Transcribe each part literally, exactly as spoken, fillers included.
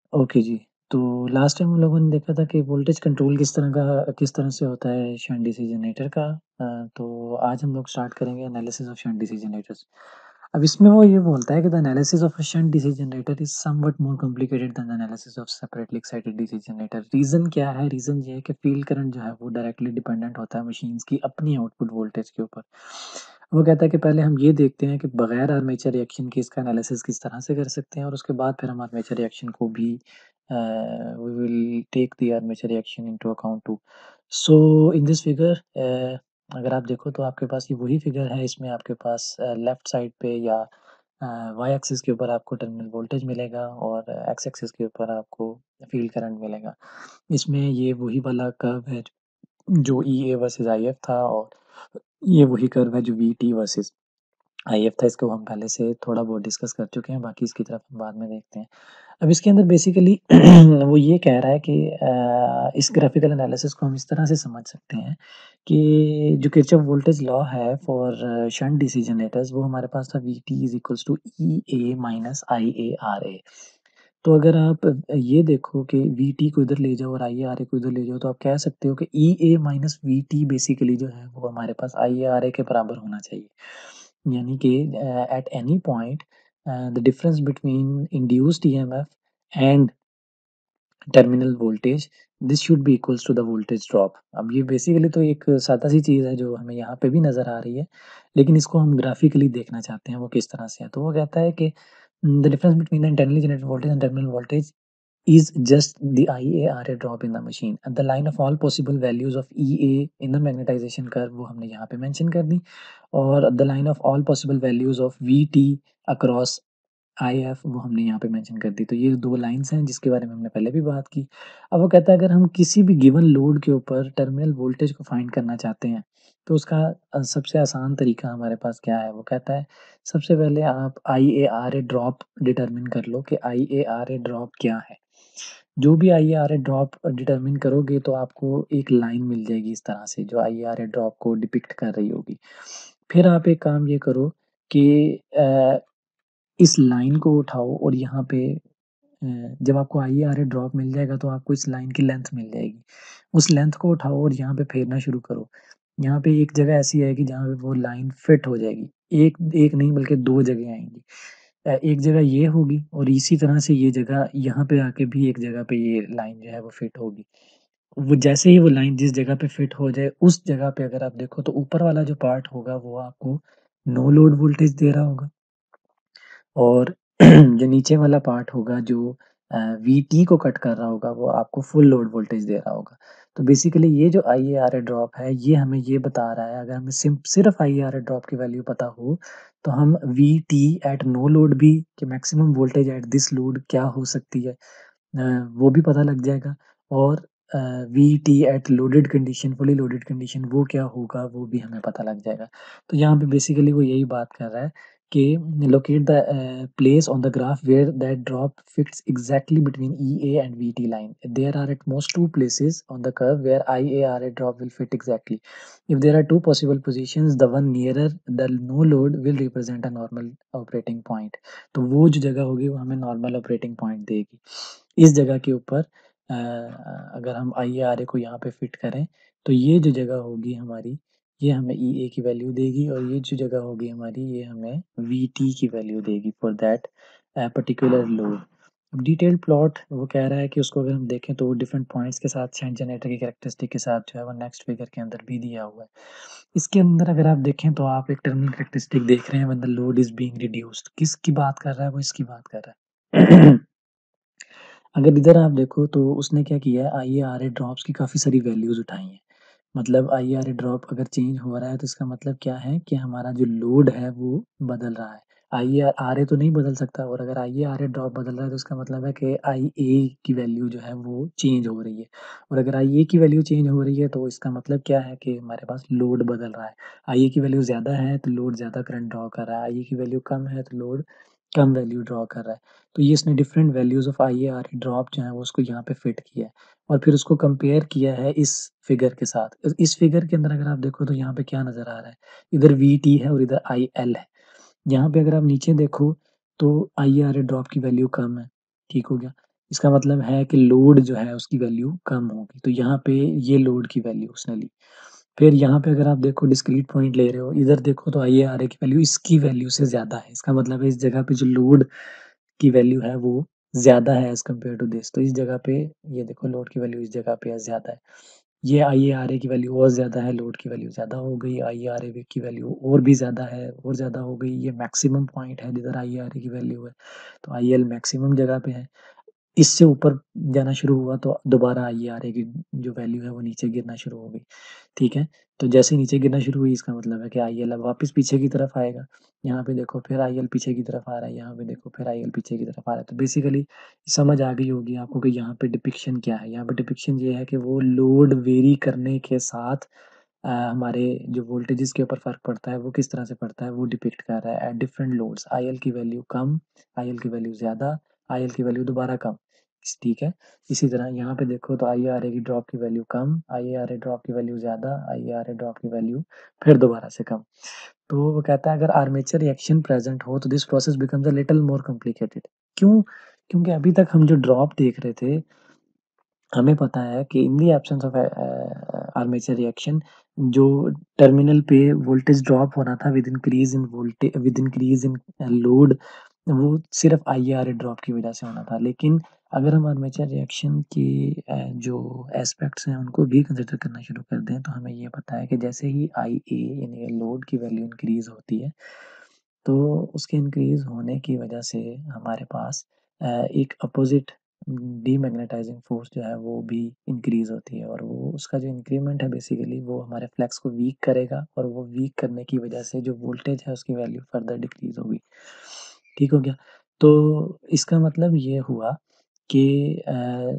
Okay जी। तो last time हम लोगों ने देखा था कि वोल्टेज कंट्रोल किस तरह का किस तरह से होता है शंट डीसी जनरेटर का। अ, तो आज हम लोग स्टार्ट करेंगे analysis of shunt DC generators. अब इसमें वो ये बोलता है कि the analysis of a shunt DC generator is somewhat more complicated than the analysis of separately excited DC generator. Reason क्या है? रीज़न ये है कि फील्ड करंट जो है वो डायरेक्टली डिपेंडेंट होता है मशीन्स की अपनी आउटपुट वोल्टेज के ऊपर। वो कहता है कि पहले हम ये देखते हैं कि बगैर आर्मेचर रिएक्शन के इसका एनालिसिस किस तरह से कर सकते हैं और उसके बाद फिर हम आर्मेचर रिएक्शन को भी uh, we will take the armature reaction into account too. So in this figure uh, अगर आप देखो तो आपके पास ये वही फिगर है। इसमें आपके पास लेफ्ट साइड पे या वाई एक्सिस के ऊपर आपको टर्मिनल वोल्टेज मिलेगा और एक्स एक्सिस के ऊपर आपको फील्ड करंट मिलेगा। इसमें ये वही वाला कर्व है जो ई ए वर्सेस आई एफ था और ये वही कर्व है जो V T versus I F था। इसको हम पहले से थोड़ा बहुत डिस्कस कर चुके हैं, बाकी इसकी तरफ हम बाद में देखते हैं। अब इसके अंदर बेसिकली वो ये कह रहा है कि अ, इस ग्राफिकल एनालिसिस को हम इस तरह से समझ सकते हैं कि जो किरचॉफ वोल्टेज लॉ है फॉर शंट डीसी जनरेटर्स वो हमारे पास था V T is equals to E A minus I A R A. तो अगर आप ये देखो कि वी टी को इधर ले जाओ और आई ए आर ए को इधर ले जाओ तो आप कह सकते हो कि E A minus V T basically जो है वो हमारे पास आई ए आर ए के बराबर होना चाहिए। यानी कि at any point the difference between induced E M F and terminal voltage this should be equals to the voltage drop. अब ये बेसिकली तो एक सादा सी चीज़ है जो हमें यहाँ पे भी नज़र आ रही है, लेकिन इसको हम ग्राफिकली देखना चाहते हैं वो किस तरह से है। तो वो कहता है कि the difference between the internally generated voltage and terminal voltage is just the I A R A drop in the machine at the line of all possible values of E A in the magnetization curve वो हमने यहाँ पे mention कर दी और the line of all possible values of V T across I F वो हमने यहाँ पे मेंशन कर दी। तो ये दो लाइन्स हैं जिसके बारे में हमने पहले भी बात की। अब वो कहता है अगर हम किसी भी गिवन लोड के ऊपर टर्मिनल वोल्टेज को फाइंड करना चाहते हैं तो उसका अ, सबसे आसान तरीका हमारे पास क्या है? वो कहता है सबसे पहले आप I A R A drop determine कर लो कि आई ए आर ए ड्रॉप क्या है। जो भी I A R A drop determine करोगे तो आपको एक लाइन मिल जाएगी इस तरह से जो I A R A drop को डिपिक्ट कर रही होगी। फिर आप एक काम ये करो कि अ, इस लाइन को उठाओ और यहाँ पे अ, जब आपको आई ए आर ए ड्रॉप मिल जाएगा तो आपको इस लाइन की लेंथ मिल जाएगी। उस लेंथ को उठाओ और यहाँ पे फेरना शुरू करो। यहाँ पे एक जगह ऐसी आएगी जहाँ पे वो लाइन फिट हो जाएगी। एक एक नहीं बल्कि दो जगह आएँगी। अ, एक जगह ये होगी और इसी तरह से ये जगह यहाँ पे आके भी एक जगह पे ये लाइन जो है वो फिट होगी। वो जैसे ही वो लाइन जिस जगह पे फिट हो जाए उस जगह पे अगर आप देखो तो ऊपर वाला जो पार्ट होगा वो आपको नो लोड वोल्टेज दे रहा होगा और जो नीचे वाला पार्ट होगा जो अ, वी टी को कट कर रहा होगा वो आपको फुल लोड वोल्टेज दे रहा होगा। तो बेसिकली ये जो I A R A drop है ये हमें ये बता रहा है अगर हमें सिम सिर्फ I A R A drop की वैल्यू पता हो तो हम V T at no load भी कि maximum voltage at this load क्या हो सकती है अ, वो भी पता लग जाएगा और अ, V T at loaded condition fully loaded condition वो क्या होगा वो भी हमें पता लग जाएगा। तो यहाँ पे बेसिकली वो यही बात कर रहा है कि locate the uh, place on the graph where that drop fits exactly between E A and V T line. There are at most two places on the curve where I A R A drop will fit exactly. If there are two possible positions, the one nearer the no load will represent a normal operating point. तो वो जो जगह होगी वो हमें normal operating point देगी। इस जगह के ऊपर अ, अगर हम आई ए आर ए को यहाँ पे फिट करें तो ये जो जगह होगी हमारी ये हमें ई ए की वैल्यू देगी और ये जो जगह होगी हमारी ये हमें वी टी की वैल्यू देगी for that particular load. Detailed plot वो कह रहा है कि उसको अगर हम देखें तो वो डिफरेंट पॉइंट्स के साथ शंट जनरेटर की कैरेक्टरिस्टिक के साथ जो है वो नेक्स्ट फिगर के अंदर भी दिया हुआ है। इसके अंदर अगर आप देखें तो आप एक टर्मिनल कैरेक्टरिस्टिक देख रहे हैं when the load is being reduced. किसकी बात कर रहा है? वो इसकी बात कर रहा है। अगर इधर आप देखो तो उसने क्या किया है I A R A drops की काफ़ी सारी वैल्यूज़ उठाई हैं। मतलब I A R A drop अगर चेंज हो रहा है तो इसका मतलब क्या है कि हमारा जो लोड है वो बदल रहा है। आई ए आर ए तो नहीं बदल सकता और अगर आई ए आर ए ड्रॉप बदल रहा है तो इसका मतलब है कि आई ए की वैल्यू जो है वो चेंज हो रही है। और अगर आई ए की वैल्यू चेंज हो रही है तो इसका मतलब क्या है कि हमारे पास लोड बदल रहा है। आई ए की वैल्यू ज़्यादा है तो लोड ज़्यादा करंट ड्रॉ कर रहा है, आई ए की वैल्यू कम है तो लोड कम वैल्यू ड्रॉ कर रहा है। तो ये इसने different values of I A R A drop जो है वो उसको यहाँ पे फिट किया है और फिर उसको कंपेयर किया है इस फिगर के साथ। इस इस फिगर के अंदर अगर आप देखो तो यहाँ पे क्या नज़र आ रहा है, इधर वी टी है और इधर आई एल है। यहाँ पे अगर आप नीचे देखो तो I A R A drop की वैल्यू कम है, ठीक हो गया। इसका मतलब है कि लोड जो है उसकी वैल्यू कम होगी। तो यहाँ पे ये लोड की वैल्यू उसने ली। फिर यहाँ पे अगर आप देखो डिस्क्रीट पॉइंट ले रहे हो, इधर देखो तो आईएआरए की वैल्यू इसकी वैल्यू से ज़्यादा है। इसका मतलब है इस जगह पे जो लोड की वैल्यू है वो ज़्यादा है एज़ कम्पेयर टू दिस। तो इस जगह पे ये देखो लोड की वैल्यू इस जगह पे ज़्यादा है। ये आईएआरए की वैल्यू और ज़्यादा है, लोड की वैल्यू ज़्यादा हो गई, आईएआरए की वैल्यू और भी ज़्यादा है, और ज़्यादा हो गई। ये मैक्सिमम पॉइंट है जिधर आईएआरए की वैल्यू है। तो आईएल मैक्सिमम जगह पे है। इससे ऊपर जाना शुरू हुआ तो दोबारा आईएआरए की जो वैल्यू है वो नीचे गिरना शुरू हो गई। ठीक है? तो जैसे ही नीचे गिरना शुरू हुई इसका मतलब है कि आईएल अब वापस पीछे की तरफ आएगा। यहाँ पे देखो फिर आईएल पीछे की तरफ आ रहा है, यहाँ पे देखो फिर आईएल पीछे की तरफ आ रहा है। तो बेसिकली समझ आ गई होगी आपको कि यहाँ पे डिपिक्शन क्या है। यहाँ पे डिपिक्शन ये है कि वो लोड वेरी करने के साथ अ, हमारे जो वोल्टेजेस के ऊपर फ़र्क पड़ता है वो किस तरह से पड़ता है वो डिपिक्ट कर रहा है एट डिफरेंट लोड्स। आईएल की वैल्यू कम, आईएल की वैल्यू ज़्यादा, आईएल की वैल्यू दोबारा कम। ठीक है? इसी तरह यहाँ पे देखो तो आईएआरए की ड्रॉप की वैल्यू कम, आईएआरए ड्रॉप की वैल्यू ज़्यादा, आईएआरए ड्रॉप की वैल्यू फिर दोबारा से कम। तो वो कहता है अगर आर्मेचर रिएक्शन प्रेज़ेंट हो तो this process becomes a little more complicated. क्यों? क्योंकि अभी तक हम जो ड्रॉप देख रहे थे, हमें पता है कि in the absence of armature reaction जो टर्मिनल पे वोल्टेज ड्रॉप होना था with increase in voltage with increase in load, वो सिर्फ आईआरए ड्रॉप की वजह से होना था। लेकिन अगर हम आर्मेचर रिएक्शन की अ, जो एस्पेक्ट्स हैं उनको भी कंसिडर करना शुरू कर दें तो हमें ये पता है कि जैसे ही आई ए यानी लोड की वैल्यू इंक्रीज होती है तो उसके इंक्रीज होने की वजह से हमारे पास अ, एक अपोजिट डीमैग्नेटाइजिंग फोर्स जो है वो भी इंक्रीज होती है, और वो उसका जो इंक्रीमेंट है बेसिकली वो हमारे फ्लक्स को वीक करेगा, और वो वीक करने की वजह से जो वोल्टेज है उसकी वैल्यू फर्दर डिक्रीज होगी। ठीक हो गया? तो इसका मतलब ये हुआ कि अ,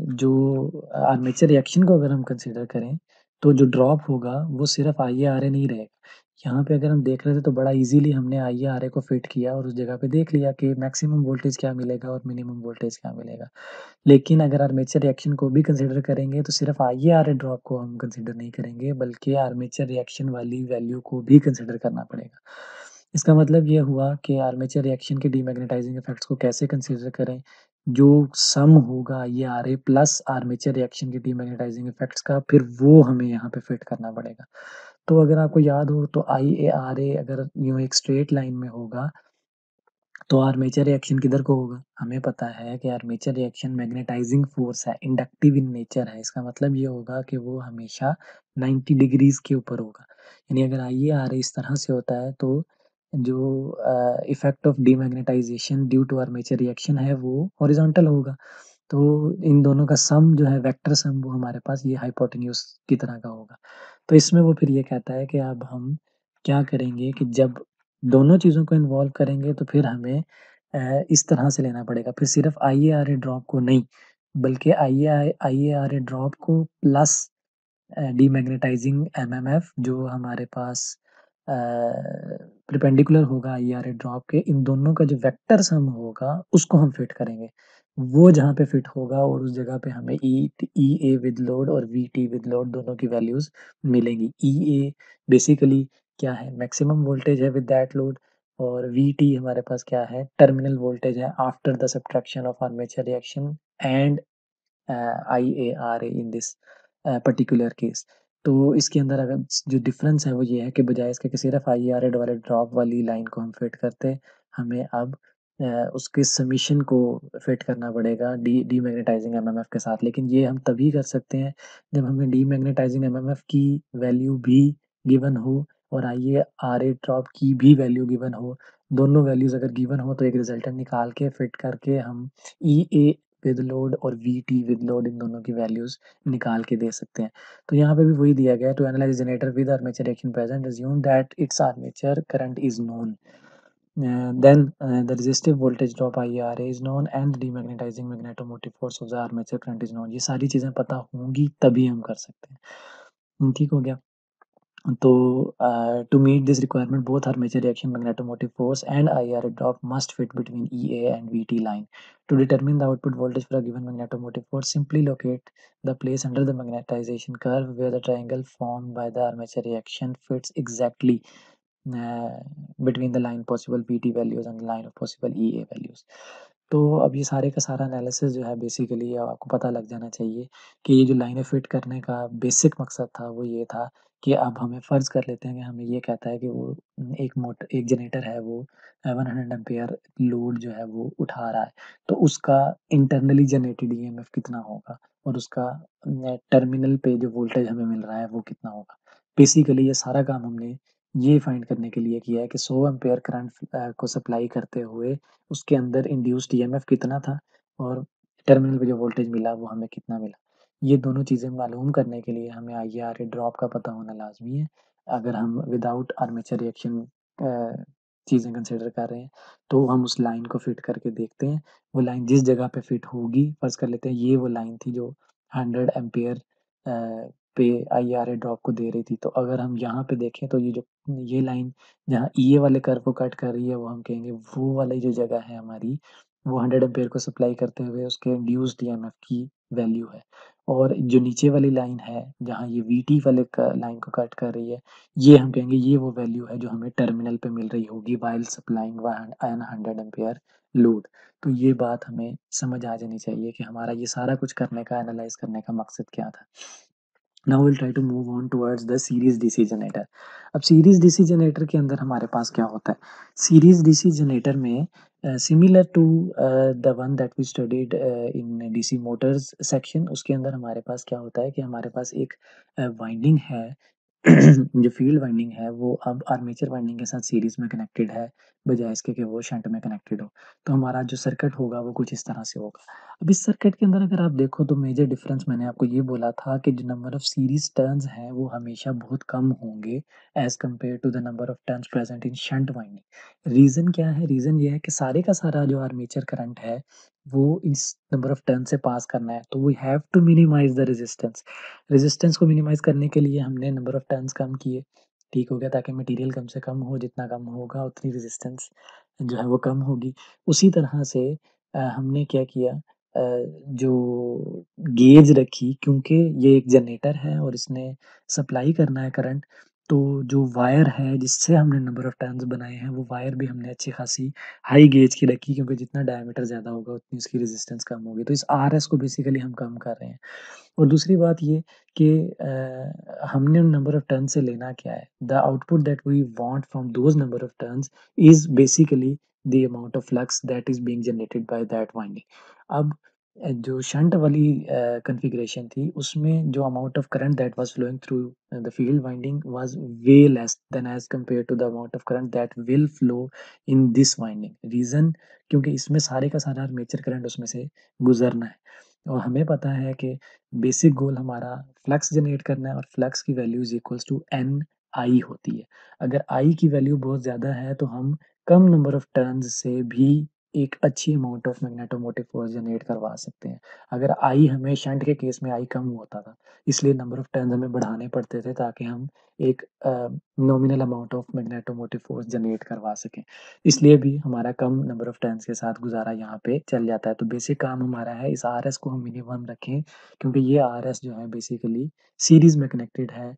जो आर्मेचर रिएक्शन को अगर हम कंसीडर करें तो जो ड्रॉप होगा वो सिर्फ आईए-आरए नहीं रहेगा। यहाँ पे अगर हम देख रहे थे तो बड़ा ईज़िली हमने आईए-आरए को फिट किया और उस जगह पे देख लिया कि मैक्सिमम वोल्टेज क्या मिलेगा और मिनिमम वोल्टेज क्या मिलेगा। लेकिन अगर आर्मेचर रिएक्शन को भी कंसीडर करेंगे तो सिर्फ आईए-आरए ड्रॉप को हम कंसीडर नहीं करेंगे, बल्कि आर्मेचर रिएक्शन वाली वैल्यू को भी कंसीडर करना पड़ेगा। इसका मतलब ये हुआ कि आर्मेचर रिएक्शन के डीमैग्नेटाइजिंग इफेक्ट्स को कैसे कंसीडर करें? जो सम होगा आईए-आरए प्लस आर्मेचर रिएक्शन के डीमैग्नेटाइजिंग इफेक्ट्स का, फिर वो हमें यहाँ पे फिट करना पड़ेगा। तो अगर आपको याद हो तो आईए-आरए अगर यूँ एक स्ट्रेट लाइन में होगा तो आर्मेचर रिएक्शन किधर को होगा? हमें पता है कि आर्मेचर रिएक्शन मैग्नेटाइजिंग फोर्स है, इंडक्टिव इन नेचर है। इसका मतलब ये होगा कि वो हमेशा नाइंटी डिग्रीज़ के ऊपर होगा। यानी अगर आईए-आरए इस तरह से होता है तो जो अ, effect of demagnetisation due to armature reaction है वो हॉरिज़ॉन्टल होगा। तो इन दोनों का सम जो है वेक्टर सम वो हमारे पास ये हाइपोटेन्यूज़ की तरह का होगा। तो इसमें वो फिर ये कहता है कि अब हम क्या करेंगे कि जब दोनों चीज़ों को इन्वॉल्व करेंगे तो फिर हमें अ, इस तरह से लेना पड़ेगा। फिर सिर्फ आईए-आरए ड्रॉप को नहीं, बल्कि आईए आईए-आरए ड्रॉप को प्लस अ, डीमैग्नेटाइजिंग एमएमएफ जो हमारे पास अ, परपेंडिकुलर होगा आईआरए ड्रॉप के, इन दोनों का जो वेक्टर सम होगा उसको हम फिट करेंगे। वो जहाँ पे फिट होगा और उस जगह पे हमें ई ईए विद लोड और वीटी विद लोड दोनों की वैल्यूज़ मिलेंगी। ईए बेसिकली क्या है? मैक्सिमम वोल्टेज है विद दैट लोड, और वीटी हमारे पास क्या है? टर्मिनल वोल्टेज है after the subtraction of armature reaction and IARA in this particular case. तो इसके अंदर अगर जो डिफरेंस है वो ये है कि बजाय इसके कि सिर्फ आईआरए वाले ड्रॉप वाली लाइन को हम फिट करते, हमें अब अ, उसके समीशन को फिट करना पड़ेगा डी डीमैग्नेटाइजिंग एमएमएफ के साथ। लेकिन ये हम तभी कर सकते हैं जब हमें डीमैग्नेटाइजिंग एमएमएफ की वैल्यू भी गिवन हो और आईआरए ड्रॉप की भी वैल्यू गिवन हो। दोनों वैल्यूज़ अगर गिवन हो तो एक रिजल्टेंट निकाल के फिट करके हम ईए विद लोड और वीटी विद लोड इन दोनों की वैल्यूज़ निकाल के दे सकते हैं। तो यहाँ पे भी वही दिया गया है to analyse generator with armature reaction present assume that its armature current is known, uh, then uh, the resistive voltage drop I R A is known and the demagnetizing magnetomotive force of the armature current is known। ये सारी चीज़ें पता होंगी तभी हम कर सकते हैं। हम्म, ठीक हो गया? तो uh, to meet this requirement both armature reaction magnetomotive force and I R A drop must fit between E A and V T line। To determine the output voltage for a given magnetomotive force simply locate the place under the magnetization curve where the triangle formed by the armature reaction fits exactly uh, between the line possible V T values and the line of possible E A values। तो अब ये सारे का सारा analysis जो है basically आपको पता लग जाना चाहिए कि ये जो लाइनें फिट करने का बेसिक मकसद था वो ये था कि अब हमें फ़र्ज़ कर लेते हैं कि हमें ये कहता है कि वो उम, एक मोट एक जनरेटर है वो अ, हंड्रेड एम्पीयर लोड जो है वो उठा रहा है। तो उसका इंटरनली जनरेटेड ईएमएफ कितना होगा और उसका न टर्मिनल पे जो वोल्टेज हमें मिल रहा है वो कितना होगा। बेसिकली ये सारा काम हमने ये फाइंड करने के लिए किया है कि सौ एम्पीयर करंट अ, को सप्लाई करते हुए उसके अंदर इंड्यूस्ड ईएमएफ कितना था और टर्मिनल पे जो वोल्टेज मिला वो हमें कितना मिला। ये दोनों चीज़ें मालूम करने के लिए हमें आईआरए ड्रॉप का पता होना लाज़मी है। अगर हम विदाउट आर्मेचर रिएक्शन अ, चीज़ें कंसिडर कर रहे हैं, तो हम उस लाइन को फिट करके देखते हैं। वो लाइन जिस जगह पे फिट होगी, फ़र्ज़ कर लेते हैं ये वो लाइन थी जो हंड्रेड एम्पीयर अ, पे आईआरए ड्रॉप को दे रही थी। तो अगर हम यहाँ पे देखें तो ये जो ये लाइन जहाँ ईए वाले कर्व को कट कर रही है, वो हम कहेंगे वो वाली जो जगह है हमारी, वो हंड्रेड एम्पीयर को सप्लाई करते हुए उसके इंड्यूस्ड ईएमएफ की वैल्यू है। और जो नीचे वाली लाइन है, जहाँ ये वीटी वाले क लाइन को कट कर रही है, ये हम कहेंगे ये वो वैल्यू है जो हमें टर्मिनल पे मिल रही होगी while supplying one an hundred ampere load. तो ये बात हमें समझ आ जानी चाहिए कि हमारा ये सारा कुछ करने का, एनालाइज़ करने का मकसद क्या था। Now will try to move on towards the series DC generator. अब सीरीज डीसी जनरेटर के अंदर हमारे पास क्या होता है? सीरीज डीसी जनरेटर में similar to the one that we studied in DC motors section, उसके अंदर हमारे पास क्या होता है कि हमारे पास एक वाइंडिंग है जो फील्ड वाइंडिंग है वो अब आर्मेचर वाइंडिंग के साथ सीरीज में कनेक्टेड है, बजाय इसके कि वो शंट में कनेक्टेड हो। तो हमारा जो सर्किट होगा वो कुछ इस तरह से होगा। अब इस सर्किट के अंदर अगर आप देखो तो मेजर डिफरेंस मैंने आपको ये बोला था कि जो नंबर ऑफ सीरीज टर्न्स हैं वो हमेशा बहुत कम होंगे as compare to the number of turns present in shunt winding. Reason क्या है? रीजन ये है कि सारे का सारा जो आर्मेचर करंट है वो इस नंबर ऑफ टर्न से पास करना है, तो we have to minimise the resistance. Resistance को मिनिमाइज करने के लिए हमने नंबर ऑफ टर्न्स कम किए, ठीक हो गया, ताकि मटेरियल कम से कम हो, जितना कम होगा उतनी रेजिस्टेंस जो है वो कम होगी। उसी तरह से अ, हमने क्या किया, अ, जो गेज रखी, क्योंकि ये एक जनरेटर है और इसने सप्लाई करना है करंट, तो जो वायर है जिससे हमने नंबर ऑफ टर्न्स बनाए हैं वो वायर भी हमने अच्छी खासी हाई गेज की रखी, क्योंकि जितना डायमीटर ज़्यादा होगा उतनी उसकी रेजिस्टेंस कम होगी। तो इस आरएस को बेसिकली हम कम कर रहे हैं। और दूसरी बात ये कि अ, हमने नंबर ऑफ टर्न से लेना क्या है? The output that we want from those number of turns is basically the amount of flux that is being generated by that winding. अब अ, जो शंट वाली अ, कॉन्फ़िगरेशन थी उसमें जो amount of current that was flowing through the field winding was way less than as compared to the amount of current that will flow in this winding. Reason, क्योंकि इसमें सारे का सारा आर्मेचर करंट उसमें से गुज़रना है और हमें पता है कि बेसिक गोल हमारा फ्लक्स जनरेट करना है और फ्लक्स की value is equals to N I होती है। अगर आई की वैल्यू बहुत ज़्यादा है तो हम कम नंबर ऑफ टर्न्स से भी एक अच्छी amount of magnetomotive force generate करवा सकते हैं। अगर आई हमें शंट के केस में आई कम होता था, इसलिए नंबर ऑफ टर्न्स हमें बढ़ाने पड़ते थे ताकि हम एक अ, nominal amount of magnetomotive force generate करवा सकें। इसलिए भी हमारा कम नंबर ऑफ टर्न्स के साथ गुज़ारा यहाँ पे चल जाता है। तो बेसिक काम हमारा है इस आरएस को हम मिनिमम रखें, क्योंकि ये आरएस जो है बेसिकली सीरीज़ में कनेक्टेड है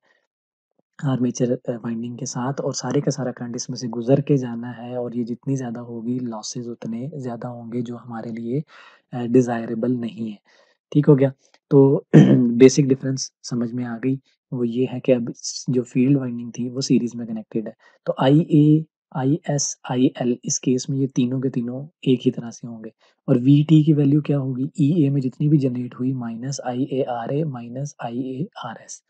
आर्मेचर अ, वाइंडिंग के साथ और सारे का सारा करंट इसमें से गुज़र के जाना है और ये जितनी ज़्यादा होगी लॉसेस उतने ज़्यादा होंगे, जो हमारे लिए अ, डिज़ायरेबल नहीं है। ठीक हो गया? तो बेसिक डिफरेंस समझ में आ गई। वो ये है कि अब स जो फील्ड वाइंडिंग थी वो सीरीज़ में कनेक्टेड है। तो आईए, आईएस, आईएल इस केस में ये तीनों के तीनों एक ही तरह से होंगे और वीटी की वैल्यू क्या होगी? ईए में जितनी भी जनरेट हुई माइनस आईएआरए माइनस आईएआरएस।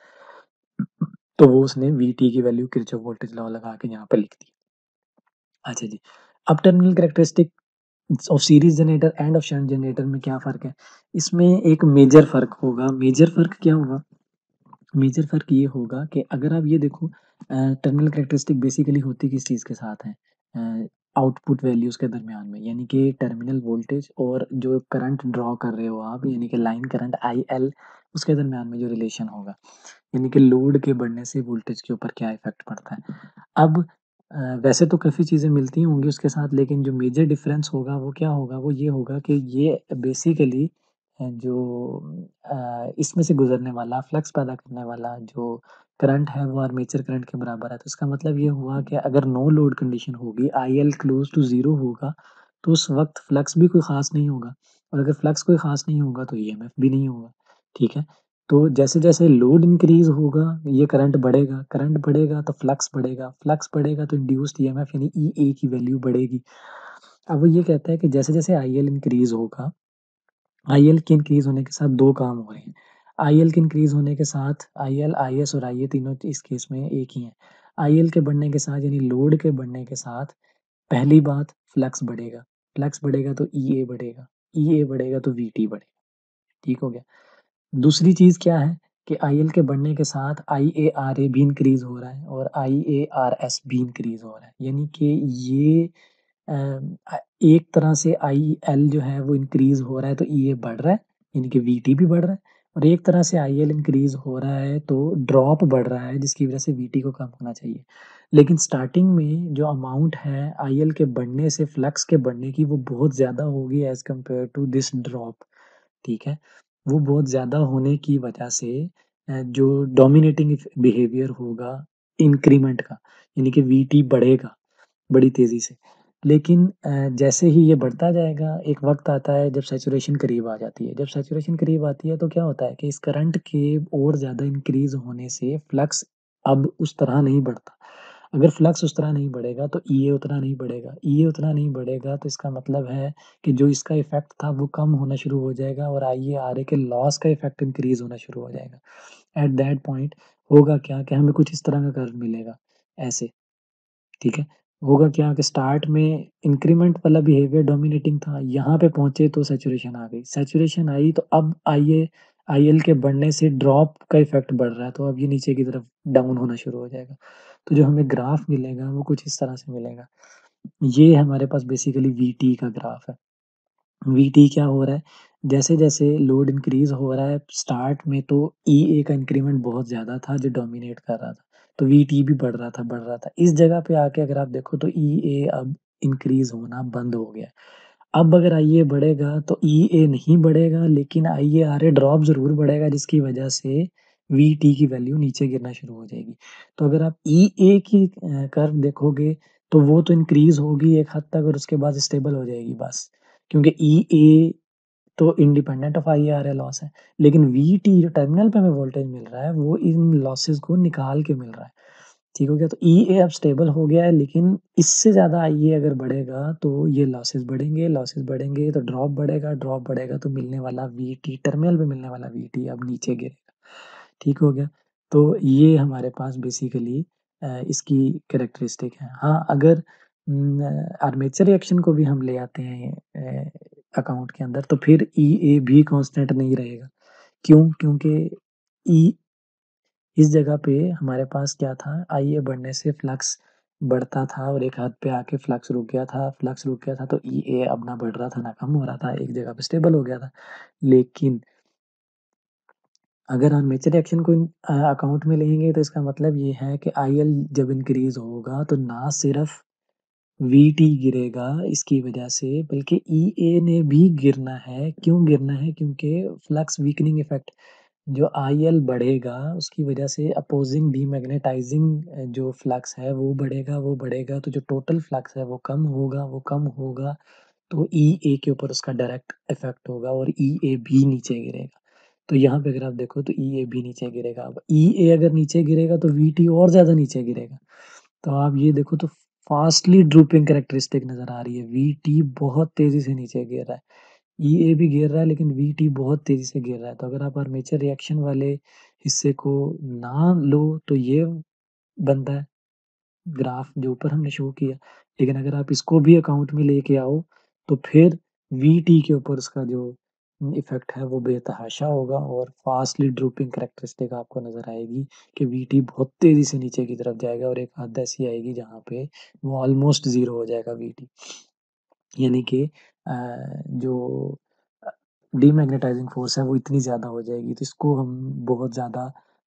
तो वो उसने वीटी की वैल्यू किरचॉफ वोल्टेज लॉ लगा के यहाँ पे लिख दी। अच्छा जी। अब terminal characteristic of series generator and of shunt generator में क्या फ़र्क है? इसमें एक मेजर फ़र्क होगा। मेजर फ़र्क क्या होगा? मेजर फ़र्क ये होगा कि अगर आप ये देखो, अ, टर्मिनल कैरेक्टरिस्टिक बेसिकली होती किस चीज़ के साथ है? अ, आउटपुट वैल्यूज़ के दरमियान में, यानी कि टर्मिनल वोल्टेज और जो करंट ड्रॉ कर रहे हो आप, यानी कि लाइन करंट आईएल, उसके दरमियान में जो रिलेशन होगा। यानी कि लोड के बढ़ने से वोल्टेज के ऊपर क्या इफ़ेक्ट पड़ता है। अब अ, वैसे तो काफ़ी चीज़ें मिलती होंगी उसके साथ, लेकिन जो मेजर डिफ़रेंस होगा वो क्या होगा? वो ये होगा कि ये बेसिकली अ, जो अ, इसमें से गुज़रने वाला फ्लक्स पैदा करने वाला जो करंट है वो आर्मेचर करंट के बराबर है। तो इसका मतलब ये हुआ कि अगर नो लोड कंडीशन होगी, आईएल क्लोज़ टू ज़ीरो होगा, तो उस वक़्त फ्लक्स भी कोई ख़ास नहीं होगा और अगर फ्लक्स कोई ख़ास नहीं होगा तो ईएमएफ भी नहीं होगा, ठीक है? तो जैसे-जैसे लोड इंक्रीज़ होगा, ये करंट बढ़ेगा, करंट बढ़ेगा तो फ्लक्स बढ़ेगा, फ्लक्स बढ़ेगा तो इंड्यूस्ड ईएमएफ यानी ईए की वैल्यू बढ़ेगी। अब वो ये कहता है कि जैसे-जैसे आईएल इंक्रीज़ होगा, आईएल के इंक्रीज़ होने के साथ दो काम हो रहे हैं। आईएल के इंक्रीज़ होने के साथ आईएल, आईएस और आईए तीनों इस केस में एक ही हैं। आईएल के बढ़ने के साथ यानी लोड के बढ़ने के साथ पहली बात फ्लक्स बढ़ेगा, फ्लक्स बढ़ेगा तो ईए बढ़ेगा, ईए बढ़ेगा तो वीटी बढ़ेगा, ठीक हो गया। दूसरी चीज़ क्या है कि आईएल के बढ़ने के साथ आईएआरए भी इंक्रीज़ हो रहा है और आईएआरएस भी इंक्रीज़ हो रहा है। यानी कि ये अ, अ, एक तरह से आईएल जो है वो इंक्रीज़ हो रहा है तो ईए बढ़ रहा है, यानी कि वीटी भी बढ़ रहा है और एक तरह से आईएल इंक्रीज़ हो रहा है तो ड्रॉप बढ़ रहा है जिसकी वज़ह से वीटी को कम होना चाहिए। लेकिन स्टार्टिंग में जो अमाउंट है आईएल के बढ़ने से फ्लक्स के बढ़ने की वो बहुत ज़्यादा होगी as compare to this drop, ठीक है? वो बहुत ज़्यादा होने की वजह से अ, जो डोमिनेटिंग इफ बिहेवियर होगा इंक्रीमेंट का, यानी कि वीटी बढ़ेगा बड़ी तेज़ी से। लेकिन अ, जैसे ही ये बढ़ता जाएगा, एक वक़्त आता है जब सैचुरेशन करीब आ जाती है। जब सैचुरेशन करीब आती है तो क्या होता है कि इस करंट के और ज़्यादा इंक्रीज़ होने से फ्लक्स अब उस तरह नहीं बढ़ता। अगर फ्लक्स उस तरह नहीं बढ़ेगा तो ईए उतना नहीं बढ़ेगा। ईए उतना नहीं बढ़ेगा तो इसका मतलब है कि जो इसका इफ़ेक्ट था वो कम होना शुरू हो जाएगा और आईए-आरए के लॉस का इफ़ेक्ट इंक्रीज़ होना शुरू हो जाएगा। एट दैट पॉइंट होगा क्या कि हमें कुछ इस तरह का कर्व मिलेगा, ऐसे। ठीक है? होगा क्या कि स्टार्ट में इंक्रीमेंट वाला बिहेवियर डोमिनेटिंग था, यहाँ पे पहुँचे तो सैचुरेशन आ गई। सैचुरेशन आई तो अब आईए आईएल के बढ़ने से ड्रॉप का इफ़ेक्ट बढ़ रहा है, तो अब ये नीचे की तरफ डाउन होना शुरू हो जाएगा। तो जो हमें ग्राफ मिलेगा वो कुछ इस तरह से मिलेगा। ये हमारे पास बेसिकली वीटी का ग्राफ है। वीटी क्या हो रहा है, जैसे-जैसे लोड इंक्रीज़ हो रहा है, स्टार्ट में तो ईए का इंक्रीमेंट बहुत ज़्यादा था जो डोमिनेट कर रहा था, तो वीटी भी बढ़ रहा था, बढ़ रहा था। इस जगह पे आके अगर आप देखो तो ईए अब इंक्रीज़ होना बंद हो गया है। अब अगर आईए बढ़ेगा तो ईए नहीं बढ़ेगा लेकिन आईए-आरए ड्रॉप ज़रूर बढ़ेगा जिसकी वजह से वीटी की वैल्यू नीचे गिरना शुरू हो जाएगी। तो अगर आप ईए की अ, कर्व देखोगे तो वो तो इंक्रीज़ होगी एक हद तक और उसके बाद स्टेबल हो जाएगी बस। क्योंकि ईए तो इंडिपेंडेंट ऑफ आईआरएल लॉस है। लेकिन वीटी जो टर्मिनल पे हमें वोल्टेज मिल रहा है, वो इन लॉसेस को निकाल के मिल रहा है। ठीक हो गया? तो ईए अब स्टेबल हो गया है लेकिन इससे ज़्यादा आईए अगर बढ़ेगा तो ये लॉसेस बढ़ेंगे, लॉसेस बढ़ेंगे तो ड्रॉप बढ़ेगा, ड्रॉप बढ़ेगा तो मिलने वाला वीटी टर्मिनल पे मिलने वाला वीटी अब नीचे गिरेगा। ठीक हो गया? तो ये हमारे पास बेसिकली अ, इसकी कैरेक्टरिस्टिक है। हाँ, अगर उम, आर्मेचर रिएक्शन को भी हम ले आते हैं अ, अकाउंट के अंदर तो फिर ईए भी कांस्टेंट नहीं रहेगा। क्यों? क्योंकि ई इस जगह पे हमारे पास क्या था, आईए बढ़ने से फ्लक्स बढ़ता था और एक हद पे आके फ्लक्स रुक गया था। फ्लक्स रुक गया था तो ईए अब ना बढ़ रहा था, ना कम हो रहा था, एक जगह पे स्टेबल हो गया था। लेकिन अगर आर्मेचर रिएक्शन को इन अ, अकाउंट में लेंगे तो इसका मतलब ये है कि आईएल जब इंक्रीज़ होगा तो ना सिर्फ वीटी गिरेगा इसकी वजह से बल्कि ईए ने भी गिरना है। क्यों गिरना है? क्योंकि फ्लक्स वीकनिंग इफ़ेक्ट जो आईएल बढ़ेगा उसकी वजह से अपोजिंग डीमैग्नेटाइजिंग अ, जो फ्लक्स है वो बढ़ेगा, वो बढ़ेगा तो जो टोटल फ्लक्स है वो कम होगा, वो कम होगा तो ईए के ऊपर उसका डायरेक्ट इफ़ेक्ट होगा और ईए भी नीचे गिरेगा। तो यहाँ पे अगर आप देखो तो ईए भी नीचे गिरेगा। अब ईए अगर नीचे गिरेगा तो वीटी और ज़्यादा नीचे गिरेगा। तो आप ये देखो तो फास्टली ड्रूपिंग कैरेक्टरिस्टिक नज़र आ रही है। वीटी बहुत तेज़ी से नीचे गिर रहा है। ईए भी गिर रहा है लेकिन वीटी बहुत तेज़ी से गिर रहा है। तो अगर आप आर्मेचर रिएक्शन वाले हिस्से को ना लो तो ये बनता है ग्राफ जो ऊपर हमने शो किया। लेकिन अगर आप इसको भी अकाउंट में लेके आओ तो फिर वीटी के ऊपर उसका जो इफ़ेक्ट है वो बेतहाशा होगा और फास्टली ड्रूपिंग कैरेक्टरिस्टिक आपको नज़र आएगी कि वीटी बहुत तेज़ी से नीचे की तरफ जाएगा और एक हद ऐसी आएगी जहाँ पे वो ऑलमोस्ट ज़ीरो हो जाएगा वीटी। यानी कि अ, जो अ, डीमैग्नेटाइजिंग फ़ोर्स है वो इतनी ज़्यादा हो जाएगी तो इसको हम बहुत ज़्यादा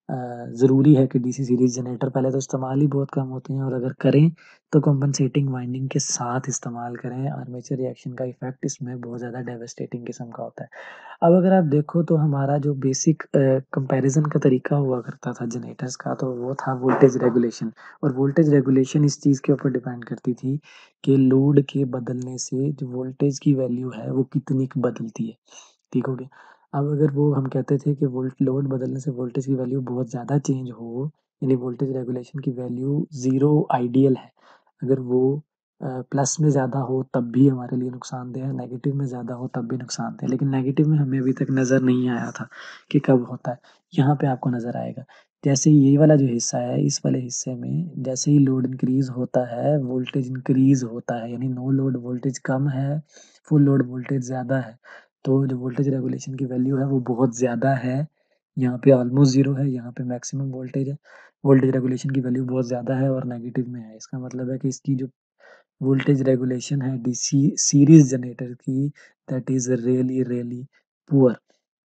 अ, ज़रूरी है कि डीसी सीरीज़ जनरेटर पहले तो इस्तेमाल ही बहुत कम होते हैं और अगर करें तो कम्पेंसेटिंग वाइंडिंग के साथ इस्तेमाल करें। आर्मेचर रिएक्शन का इफ़ेक्ट इसमें बहुत ज़्यादा डेवास्टेटिंग किस्म का होता है। अब अगर आप देखो तो हमारा जो बेसिक अ, कंपैरिज़न का तरीका हुआ करता था जनरेटर्स का तो वो था वोल्टेज रेगुलेशन और वोल्टेज रेगुलेशन इस चीज़ के ऊपर डिपेंड करती थी कि लोड के बदलने से जो वोल्टेज की वैल्यू है वो कितनी क बदलती है, ठीक हो गया? अब अगर वो हम कहते थे कि वोल्ट लोड बदलने से वोल्टेज की वैल्यू बहुत ज़्यादा चेंज हो, यानी वोल्टेज रेगुलेशन की वैल्यू ज़ीरो आइडियल है। अगर वो अ, प्लस में ज़्यादा हो तब भी हमारे लिए नुकसानदेह है, नेगेटिव में ज़्यादा हो तब भी नुकसानदेह है। लेकिन नेगेटिव में हमें अभी तक नज़र नहीं आया था कि कब होता है। यहाँ पे आपको नज़र आएगा। जैसे ये वाला जो हिस्सा है, इस वाले हिस्से में जैसे ही लोड इंक्रीज़ होता है, वोल्टेज इंक्रीज़ होता है, यानी नो लोड वोल्टेज कम है, फुल लोड वोल्टेज ज़्यादा है। तो जो वोल्टेज रेगुलेशन की वैल्यू है वो बहुत ज़्यादा है। यहाँ पे ऑलमोस्ट ज़ीरो है, यहाँ पे मैक्सिमम वोल्टेज है। वोल्टेज रेगुलेशन की वैल्यू बहुत ज़्यादा है और नेगेटिव में है। इसका मतलब है कि इसकी जो वोल्टेज रेगुलेशन है डीसी सीरीज़ जनरेटर की that is really, really poor.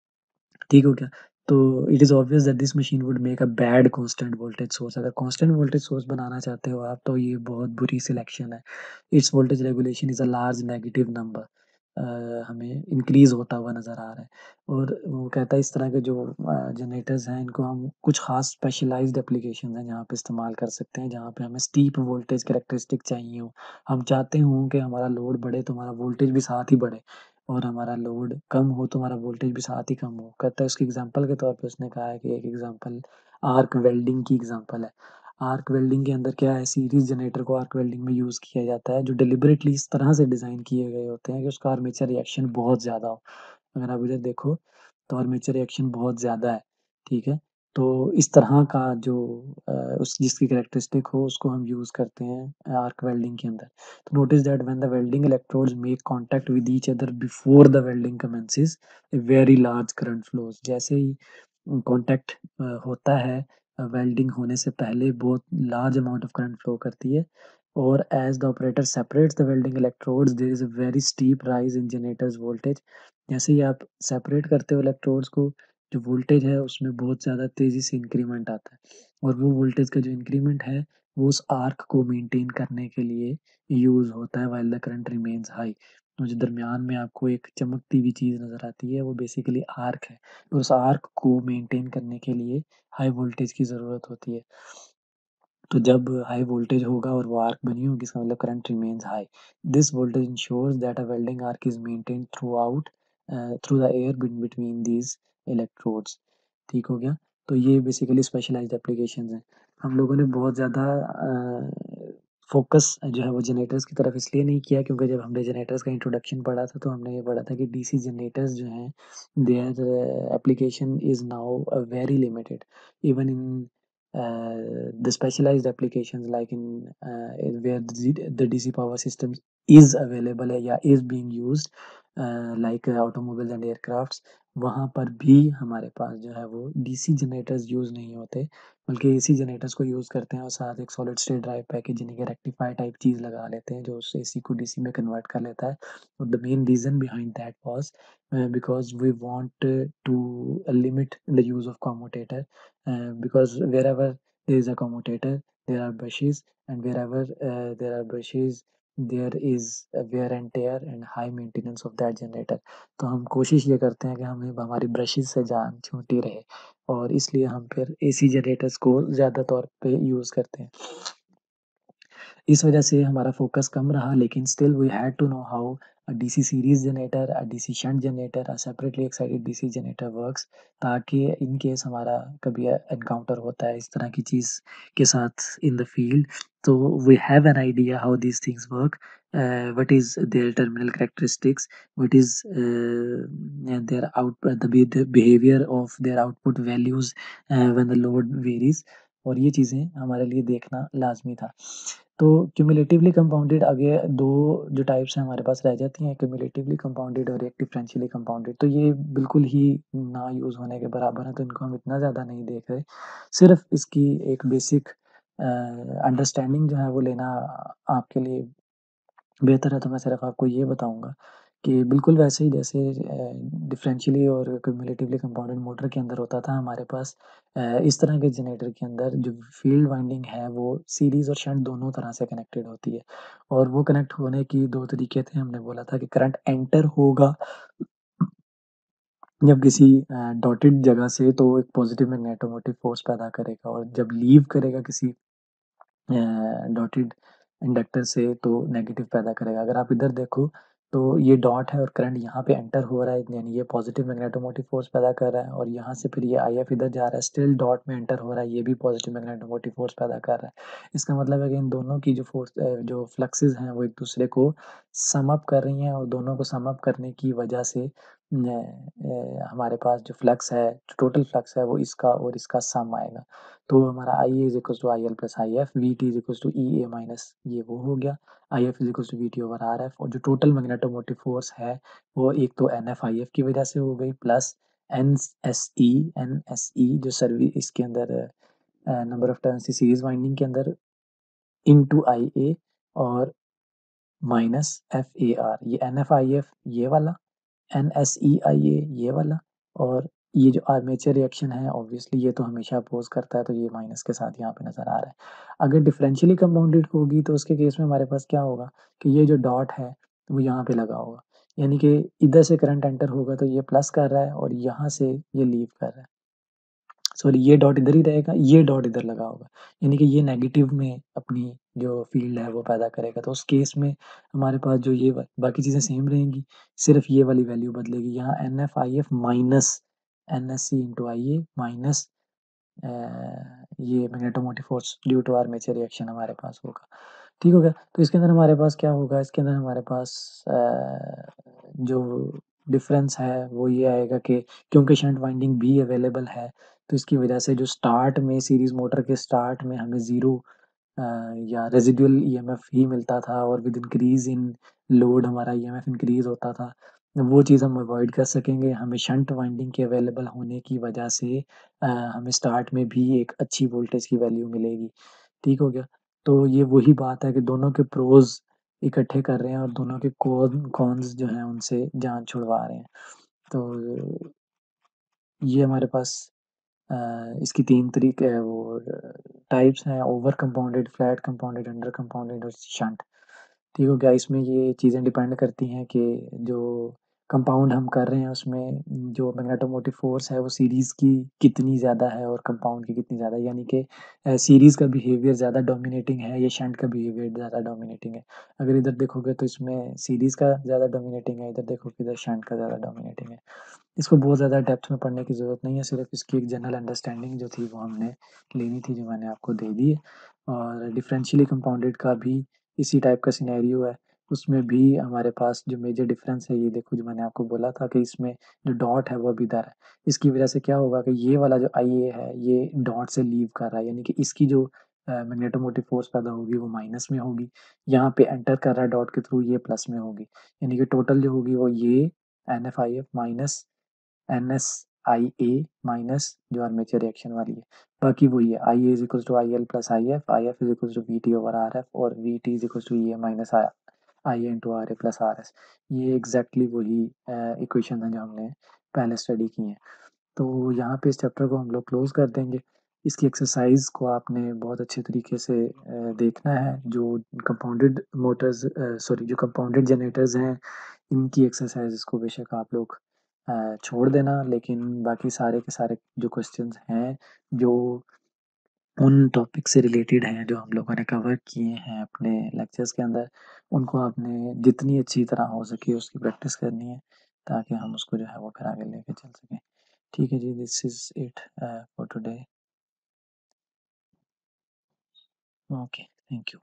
ठीक हो गया? तो it is obvious that this machine would make a bad constant voltage source. अगर कांस्टेंट वोल्टेज सोर्स बनाना चाहते हो आप तो ये बहुत बुरी सिलेक्शन है। Its voltage regulation is a large negative number. अ, हमें इंक्रीज़ होता हुआ नज़र आ रहा है और वो कहता है इस तरह के जो अ, जनरेटर्स हैं इनको हम कुछ ख़ास स्पेशलाइज़्ड एप्लीकेशंस हैं जहाँ पे इस्तेमाल कर सकते हैं, जहाँ पे हमें स्टीप वोल्टेज कैरेक्टरिस्टिक चाहिए हो। हम चाहते हों कि हमारा लोड बढ़े तो हमारा वोल्टेज भी साथ ही बढ़े। और हमारा लोड कम हो तो हमारा वोल्टेज भी साथ ही कम हो। कहता है उसकी एग्ज़ाम्पल के तौर पे उसने कहा है कि एक एग्ज़ाम्पल आर्क वेल्डिंग की एग्ज़ाम्पल है। आर्क वेल्डिंग के अंदर क्या है सीरीज़ जनरेटर को आर्क वेल्डिंग में यूज़ किया जाता है जो डेलिबरेटली इस तरह से डिज़ाइन किए गए होते हैं कि उसका आर्मेचर रिएक्शन बहुत ज़्यादा हो। अगर आप इधर देखो तो आर्मेचर रिएक्शन बहुत ज़्यादा है, ठीक है? तो इस तरह का जो अ, उस जिसकी कैरेक्टरिस्टिक हो उसको हम यूज़ करते हैं आर्क वेल्डिंग के अंदर। तो notice that when the welding electrodes make contact with each other before the welding commences, a very large current flows. जैसे ही कांटेक्ट होता है वेल्डिंग होने से पहले बहुत large amount of current flow करती है और as the operator separates the welding electrodes there is a very steep rise in generators voltage. जैसे ही आप सेपरेट करते हो इलेक्ट्रोड्स को जो वोल्टेज है उसमें बहुत ज़्यादा तेज़ी से इंक्रीमेंट आता है और वो वोल्टेज का जो इंक्रीमेंट है वो उस आर्क को मेंटेन करने के लिए यूज़ होता है while the current remains high. और जो दरमियान में आपको एक चमकती हुई चीज़ नज़र आती है वो बेसिकली आर्क है और उस आर्क को मेंटेन करने के लिए हाई वोल्टेज की ज़रूरत होती है। तो जब हाई वोल्टेज होगा और वो आर्क बनी होगी इसका मतलब current remains high. This voltage ensures that a welding arc is maintained throughout uh, through the air bin between these electrodes. ठीक हो गया? तो ये बेसिकली स्पेशलाइज़्ड एप्लीकेशंस हैं। हम लोगों ने बहुत ज़्यादा अ, फ़ोकस जो है वो जनरेटर्स की तरफ इसलिए नहीं किया क्योंकि जब हमने जनरेटर्स का इंट्रोडक्शन पढ़ा था तो हमने ये पढ़ा था कि डीसी जनरेटर्स जो हैं their application is now uh, very limited even in uh, the specialized applications like in uh, in where the, Z- the D C power systems is available है या is being used uh, like uh, automobiles and aircrafts वहाँ पर भी हमारे पास जो है वो DC generators use नहीं होते बल्कि एसी जनरेटर्स को यूज़ करते हैं और साथ एक सॉलिड स्टेट ड्राइव पैकेज यानी कि रेक्टिफायर टाइप चीज़ लगा लेते हैं जो उस एसी को डीसी में कन्वर्ट कर लेता है और the main reason behind that was because we want to limit the use of commutator uh, because wherever there is a commutator there are brushes and wherever uh, there are brushes there is a wear and tear and high maintenance of that generator। तो हम कोशिश ये करते हैं कि हमें हमारी brushes से जान छूटी रहे और इसलिए हम फिर एसी जनरेटर्स को ज़्यादा तौर पे यूज़ करते हैं। इस वजह से हमारा फ़ोकस कम रहा लेकिन still we had to know how a DC series generator, a DC shunt generator, a separately excited DC generator works ताकि इन केस हमारा कभी एनकाउंटर होता है इस तरह की चीज़ के साथ इन द फील्ड तो we have an idea how these things work, uh, what is their terminal characteristics, what is uh, their out the, be- the behavior of their output values uh, when the load varies और ये चीज़ें हमारे लिए देखना लाज़मी था। तो क्युमुलेटिवली compounded आगे दो जो टाइप्स हैं हमारे पास रह जाती हैं, क्युमुलेटिवली कंपाउंडेड और एक डिफरेंशियली कंपाउंडेड। तो ये बिल्कुल ही ना यूज़ होने के बराबर हैं, तो इनको हम इतना ज़्यादा नहीं देख रहे। सिर्फ़ इसकी एक बेसिक अ, अंडरस्टैंडिंग जो है वो लेना आपके लिए बेहतर है, तो मैं सिर्फ़ आपको ये बताऊँगा कि बिल्कुल वैसे ही जैसे अ, डिफरेंशियली और क्यूमुलेटिवली कंपाउंडेड मोटर के अंदर होता था हमारे पास, अ, इस तरह के जनरेटर के अंदर जो फील्ड वाइंडिंग है वो सीरीज़ और शंट दोनों तरह से कनेक्टेड होती है। और वो कनेक्ट होने की दो तरीके थे, हमने बोला था कि करंट एंटर होगा जब किसी अ, डॉटेड जगह से तो एक पॉजिटिव मैग्नेटोमोटिव फ़ोर्स पैदा करेगा, और जब लीव करेगा किसी अ, डॉटेड इंडक्टर से तो नेगेटिव पैदा करेगा। अगर आप इधर देखो तो ये डॉट है और करंट यहाँ पे एंटर हो रहा है, यानी ये पॉजिटिव मैग्नेटोमोटिव फ़ोर्स पैदा कर रहा है, और यहाँ से फिर ये आईएफ इधर जा रहा है, स्टिल डॉट में एंटर हो रहा है, ये भी पॉजिटिव मैग्नेटोमोटिव फ़ोर्स पैदा कर रहा है। इसका मतलब है कि इन दोनों की जो फ़ोर्स अ, जो फ्लक्सेस हैं वो एक-दूसरे को सम अप कर रही हैं, और दोनों को सम अप करने की वजह से न अ, हमारे पास जो फ्लक्स है, जो टोटल फ्लक्स है वो इसका और इसका सम आएगा। तो हमारा I A is equals to I L plus I F, V T is equals to E A minus ये वो हो गया, I F is equals to V T over R F, और जो टोटल मैग्नेटोमोटिव फ़ोर्स है, वो एक तो एन एफ आई एफ की वजह से हो गई, plus N S E N S E जो सर्वी इसके अंदर अ, नंबर ऑफ टर्न्स की सीरीज़ वाइंडिंग के अंदर इनटू आई ए, और माइनस एफ ए आर, ये एन एफ आई एफ ये वाला, एन एस ई आई ए ये वाला, और ये जो आर्मेचर रिएक्शन है ऑब्वियसली ये तो हमेशा अपोज़ करता है, तो ये माइनस के साथ यहाँ पे नज़र आ रहा है। अगर डिफरेंशियली कंपाउंडेड होगी तो उसके केस में हमारे पास क्या होगा कि ये जो डॉट है वो यहाँ पे लगा होगा। यानी कि इधर से करंट एंटर होगा तो ये प्लस कर रहा है, और यहाँ से ये लीव कर रहा है। सॉरी, ये डॉट इधर ही रहेगा, ये डॉट इधर लगा होगा। यानी कि ये नेगेटिव में अपनी जो फ़ील्ड है वो पैदा करेगा। तो उस केस में हमारे पास जो ये ब बाकी चीज़ें सेम रहेंगी, सिर्फ़ ये वाली वैल्यू बदलेगी। यहाँ N F I F minus N S C into I A minus अ, ये magnetomotive force due to armature reaction हमारे पास होगा। ठीक हो गया? तो इसके अंदर हमारे पास क्या होगा, इसके अंदर हमारे पास अ, जो डिफ़रेंस है वो ये आएगा कि क्योंकि शंट वाइंडिंग भी अवेलेबल है, तो इसकी वजह से जो स्टार्ट में सीरीज़ मोटर के स्टार्ट में हमें ज़ीरो अ, या रेज़िडुअल ईएमएफ ही मिलता था, और विद इंक्रीज़ इन लोड हमारा ईएमएफ इंक्रीज़ होता था। वो चीज़ हम अवॉइड कर सकेंगे, हमें शंट वाइंडिंग के अवेलेबल होने की वजह से अ, हमें स्टार्ट में भी एक अच्छी वोल्टेज की वैल्यू मिलेगी। ठीक हो गया? तो ये वही बात है कि दोनों के प्रोज़ इकट्ठे कर रहे हैं और दोनों के कॉन कॉन्स जो हैं उनसे जान छुड़वा रहे हैं। तो ये हमारे पास अ, इसकी तीन तरीके वो टाइप्स हैं, over compounded, flat compounded, under compounded और शंट। ठीक हो गया? इसमें ये चीज़ें डिपेंड करती हैं कि जो कंपाउंड हम कर रहे हैं उसमें जो मैग्नेटोमोटिव फ़ोर्स है वो सीरीज़ की कितनी ज़्यादा है और कंपाउंड की कितनी ज़्यादा है। यानी कि अ, सीरीज़ का बिहेवियर ज़्यादा डोमिनेटिंग है या शंट का बिहेवियर ज़्यादा डोमिनेटिंग है। अगर इधर देखोगे तो इसमें सीरीज़ का ज़्यादा डोमिनेटिंग है, इधर देखोगे इधर शंट का ज़्यादा डोमिनेटिंग है। इसको बहुत ज़्यादा डेप्थ में पढ़ने की ज़रूरत नहीं है, सिर्फ़ इसकी एक जनरल अंडरस्टैंडिंग जो थी वो हमने लेनी थी, जो मैंने आपको दे दी है। और डिफरेंशियली कंपाउंडेड का भी इसी टाइप का सिनेरियो है, उसमें भी हमारे पास जो मेजर डिफरेंस है ये देखो, जो मैंने आपको बोला था कि इसमें जो डॉट है वो अब इधर है। इसकी वजह से क्या होगा कि ये वाला जो आई ए है ये डॉट से लीव कर रहा है, यानी कि इसकी जो अ, मैग्नेटोमोटिव फ़ोर्स पैदा होगी वो माइनस में होगी। यहाँ पे एंटर कर रहा है डॉट के थ्रू, ये प्लस में होगी। यानी कि टोटल जो होगी वो ये N F I F minus N S I A minus जो आर्मेचर रिएक्शन वाली है, बाकी वही है, I A is equal to I L plus I F, I F is equal to V T over R F, और V T is equal to E A minus I A into R A plus R S. ये exactly वही equation है जो हमने पहले study की है। तो यहाँ पे इस चैप्टर को हम लोग क्लोज कर देंगे। इसकी एक्सरसाइज को आपने बहुत अच्छे तरीके से अ, देखना है। जो कंपाउंडेड मोटर्स अ, सॉरी जो कंपाउंडेड जनरेटर्स हैं, इनकी एक्सरसाइज़ को बेशक आप लोग अ, छोड़ देना, लेकिन बाकी सारे के सारे जो क्वेश्चंस हैं, जो उन टॉपिक से रिलेटेड हैं, जो हम लोगों ने कवर किए हैं अपने लेक्चर्स के अंदर, उनको आपने जितनी अच्छी तरह हो सके उसकी प्रैक्टिस करनी है, ताकि हम उसको जो है वो फिर आगे लेके चल सकें। ठीक है जी, this is it uh, for today. Okay, thank you.